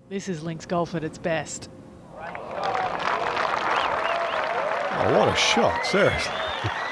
This is links golf at its best. Oh, what a shot, seriously.